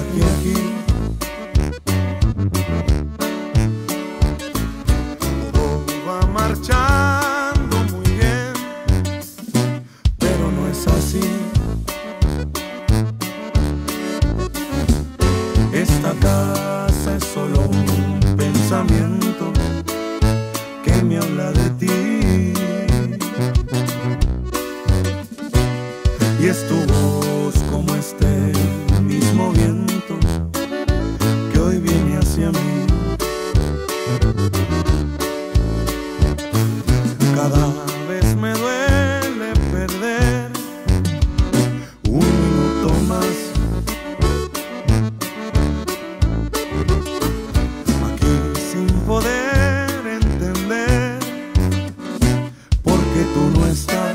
aquí. Todo va marchando muy bien, pero no es así. Esta casa es solo un pensamiento que me habla de ti. Y es tu voz como este mismo viento que hoy viene hacia mí. Cada vez me duele perder un minuto más. Aquí sin poder entender por qué tú no estás.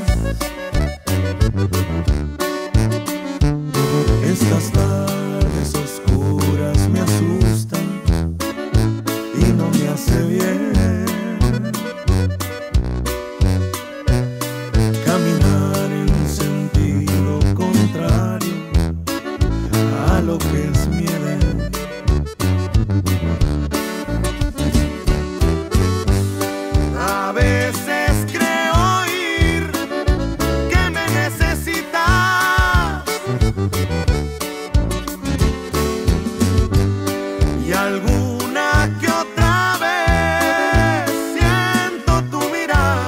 Estas tardes oscuras me asustan y no me hace bien caminar en sentido contrario a lo que es mi Edén. A veces creo oír que me necesitas y alguna que otra vez siento tu mirar.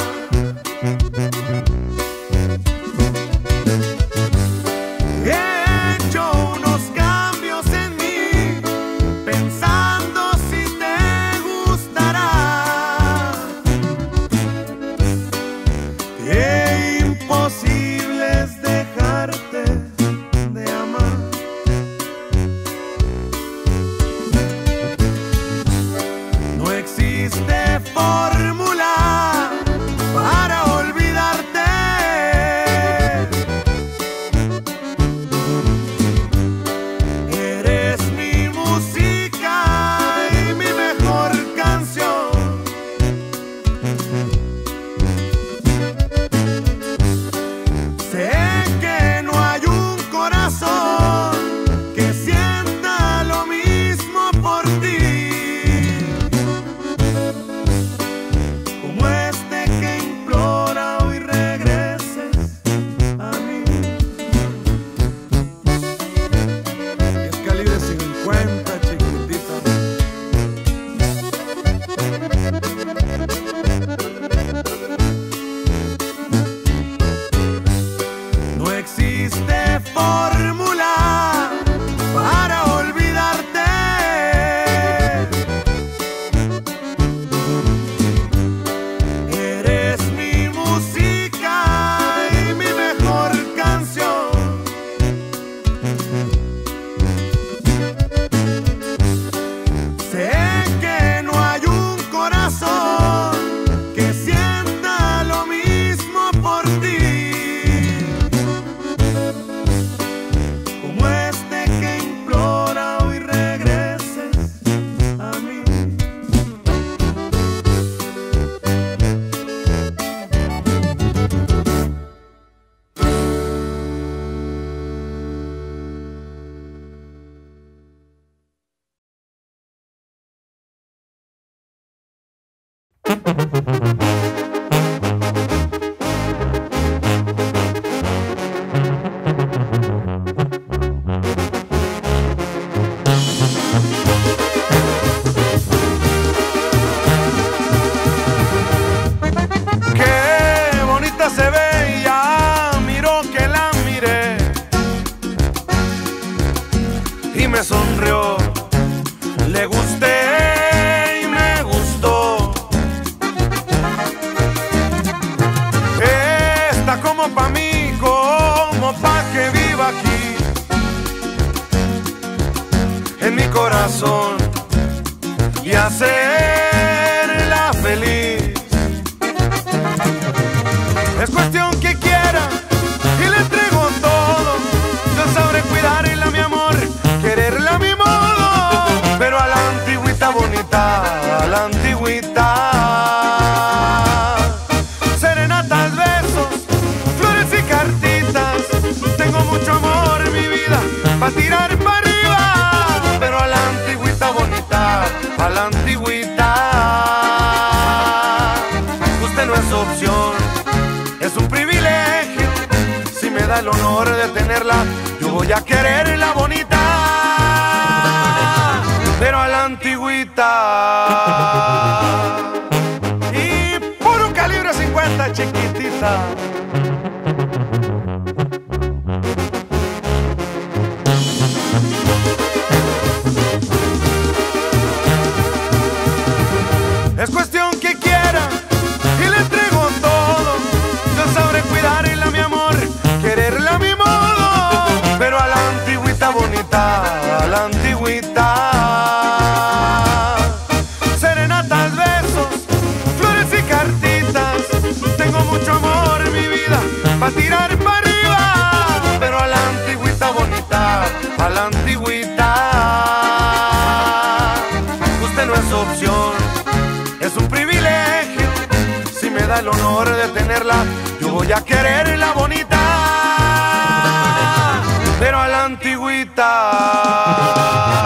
He hecho unos cambios en mí pensando si te gustará. Qué imposible es dejarte de amar. No existe fórmula para olvidarte. Eres mi música y mi mejor canción. Sé que no hay un corazón que sienta lo mismo por ti, como este que implora hoy regreses a mí. Y es calibre 50, chiquitita. No existe fórmula para olvidarte. Eres mi música y mi mejor canción. Sé que no hay un corazón que sienta lo mismo por ti, como este que implora hoy regreses a mí. Qué bonita se ve y ya miro que la miré y me sonrió. Le gusté y me gustó. Está como pa' mí, como pa' que viva aquí en mi corazón y hacerla feliz. Es cuestión que quiera y le entrego todo. Yo sabré cuidarla, mi amor, quererla a mi modo, pero a la antigüita bonita, a la antigüita. Serenatas, besos, flores y cartitas. Tengo mucho amor en mi vida pa' tirar para arriba. da el honor de tenerla, yo voy a quererla bonita, pero a la antigüita. Y puro calibre 50, chiquitita. Es cuestión que quiera y le entrego todo. Yo sabré cuidarla, mi amor, quererla a mi modo, pero a la antigüita bonita, a la antigüita. Serenatas, besos, flores y cartitas. Tengo mucho amor en mi vida pa' tirar para arriba, pero a la antigüita bonita, a la antigüita. Usted no es opción, es un privilegio. Si me da el honor de tenerla, yo voy a quererla bonita, pero a la antigüita.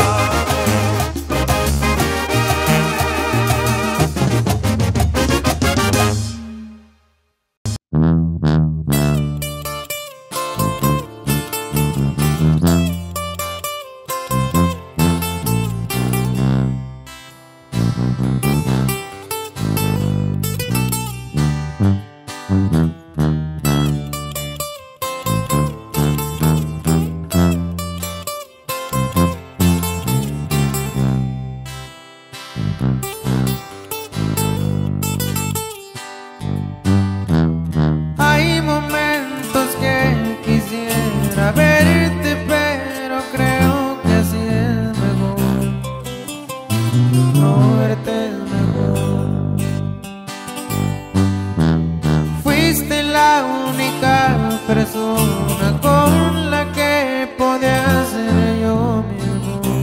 Hay momentos que quisiera verte, pero creo que así es mejor. No verte es mejor. Fuiste la única persona con la que podía ser yo mismo.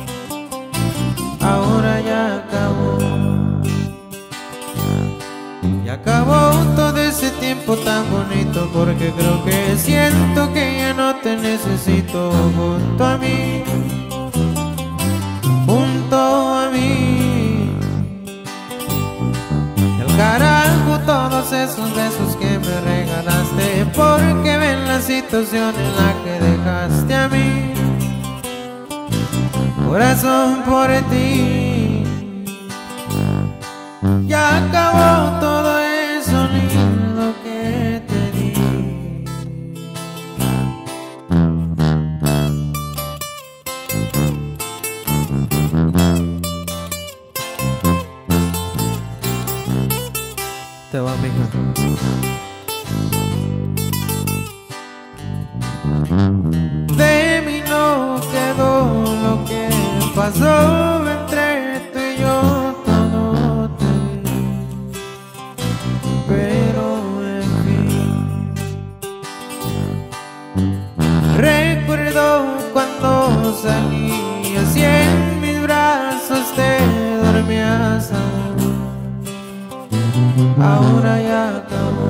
Ahora ya acabó. Y acabó todo ese tiempo tan bonito, porque creo que siento que ya no te necesito junto a mí, junto a mí. Y al carajo todos esos besos que me regalaste, porque ven la situación en la que dejaste a mí. Corazón, por ti ya acabó todo eso lindo que te di. Te va, mija. De mí no quedó lo que pasó entre tú y yo. Recuerdo cuando salías y en mis brazos te dormías aún. Ahora ya acabó.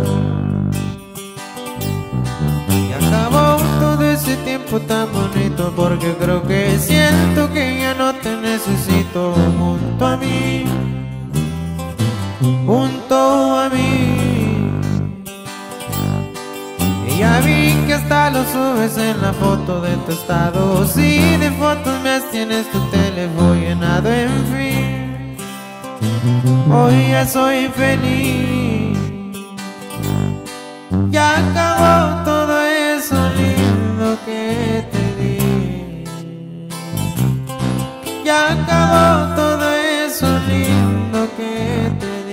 Y acabó todo ese tiempo tan bonito, porque creo que siento que ya no te necesito junto a mí, junto a mí. Y ya vi que hasta lo subes en la foto de tu estado. Si de fotos me tienes tu teléfono llenado, en fin. Hoy ya soy feliz. Ya acabó todo eso lindo que te di. Ya acabó todo eso lindo que te di.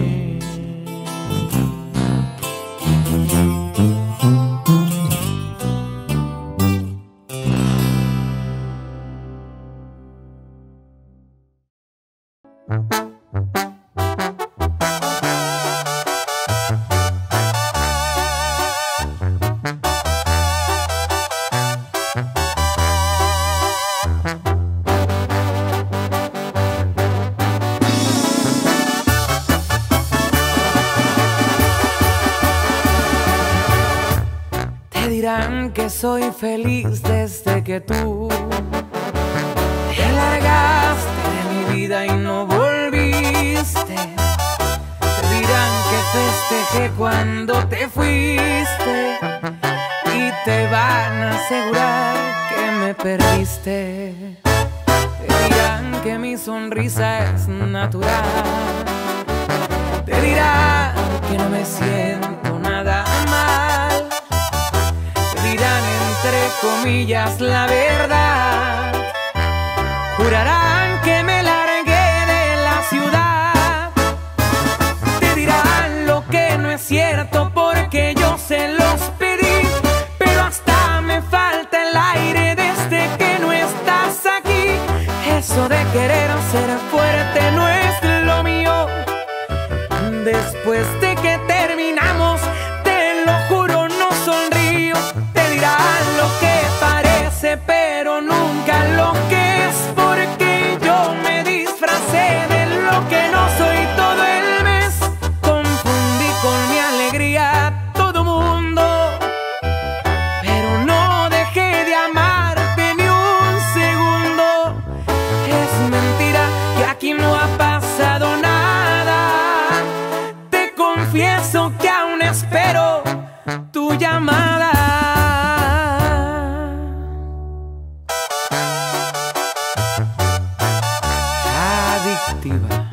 Dirán que soy feliz desde que tú te largaste de mi vida y no volviste. Te dirán que festejé cuando te fuiste y asegurar que me perdiste. Te dirán que mi sonrisa es natural. Te dirán que no me siento nada mal. Te dirán entre comillas la verdad. Jurarán que me largué de la ciudad. Te dirán lo que no es cierto porque yo se los pedí. Pero hasta me falta el aire desde que no estás aquí. Eso de querer ser fuerte no es lo mío. Después de que terminamos, te lo juro, no sonrío. Te dirán lo que parece, pero nunca lo que es. Porque yo me disfracé de lo que no soy todo el mes. Confundí con mi alegría todo mundo. Pero no dejé de amarte ni un segundo. Es mentira que aquí no ha pasado nada. Te confieso que aún espero tu llamada. Adictiva.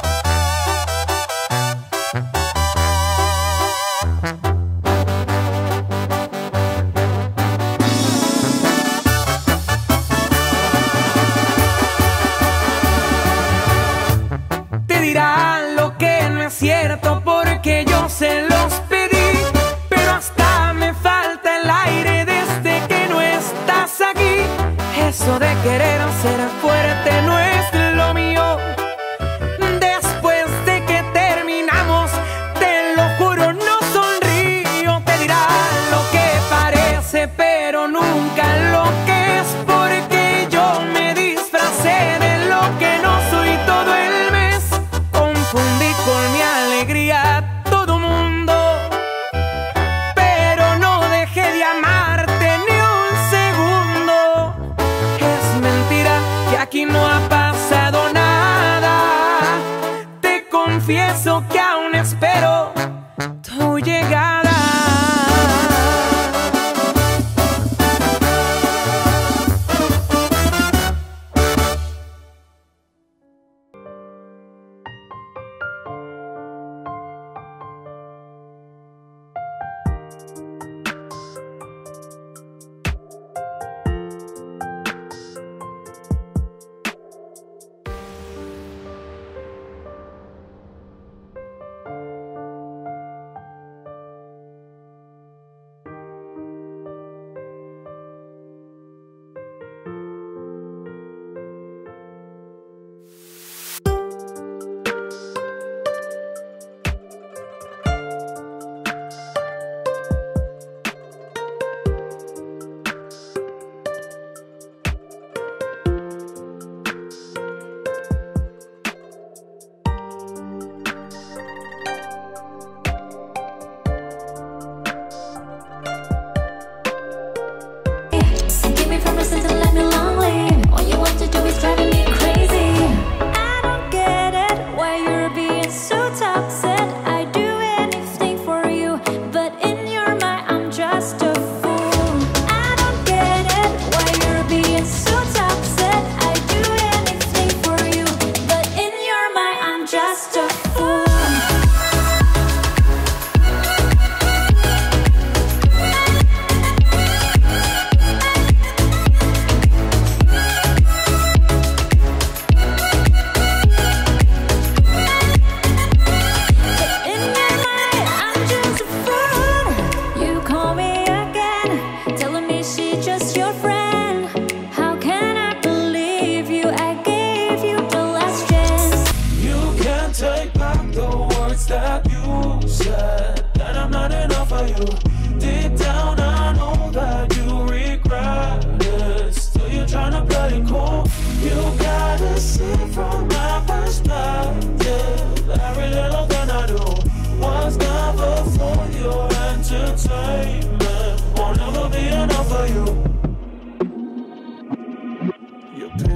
Te dirán lo que no es cierto porque yo se los pedí. Pero hasta me falta el aire desde que no estás aquí. Eso de querer ser fuerte no es lo mío. Después de que terminamos, te lo juro, no sonrío. Te dirán lo que parece, pero nunca lo que es. Porque yo me disfracé de lo que no soy todo el mes. Confundí con mi alegría todo mundo. Pero no dejé de amarte ni un segundo. Es mentira que aquí no ha pasado nada. Te confieso que aún espero tu llegada.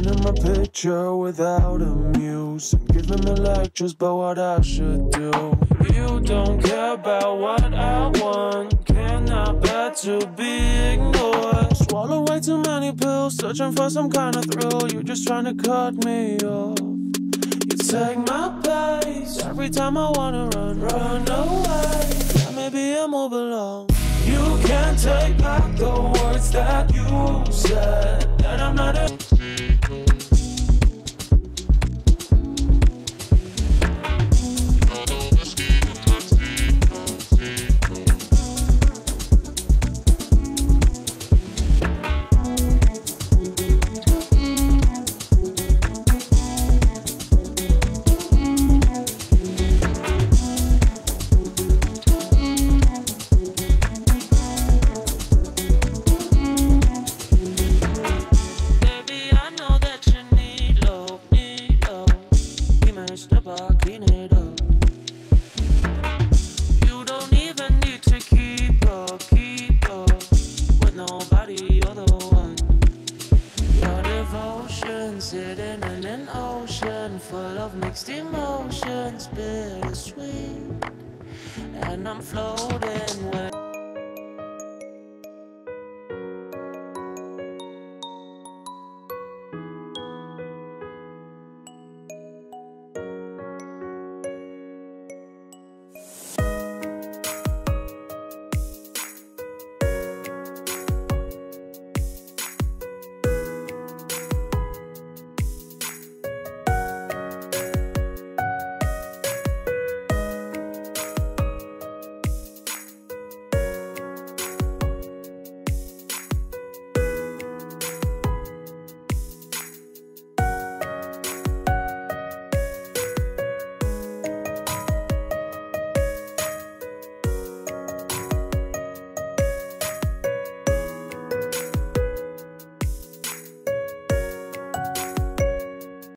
Without a muse and giving me lectures about what I should do. You don't care about what I want. Cannot bear to be ignored. Swallow way too many pills, searching for some kind of thrill. You're just trying to cut me off. You take my place every time I wanna run away. Yeah, maybe I move along. You can't take back the words that you said, that I'm not a sitting in an ocean full of mixed emotions, bittersweet. And I'm floating where